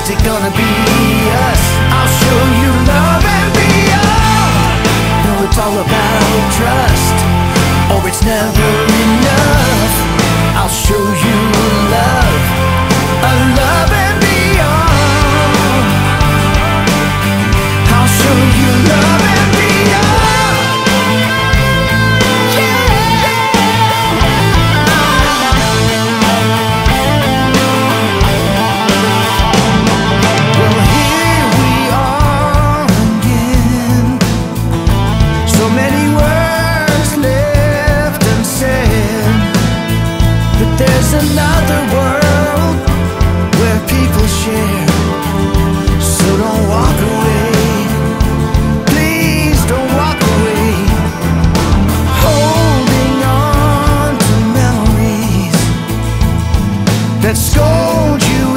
Is it gonna be us? I'll show you love and beyond. No, it's all about trust, or it's never enough. I'll show you love, a love and beyond. I'll show you love and beyond. Well, here we are again. So many words left unsaid, but there's another world where people share. So don't walk away, please don't walk away. Holding on to memories that scold you